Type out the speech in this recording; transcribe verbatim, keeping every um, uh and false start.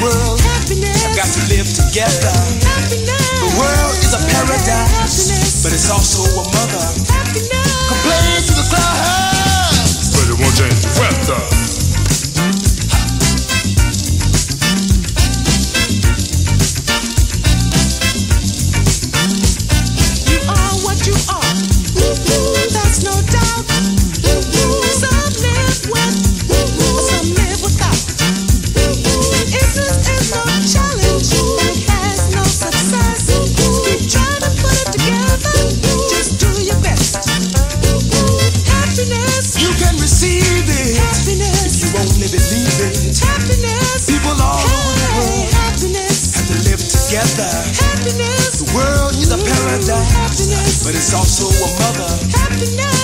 world have got to live together. The world is a paradise, but it's also a mother. Complain to the clouds, but it won't change the weather. Happiness. The world is a paradise, but it's also a mother. Happiness.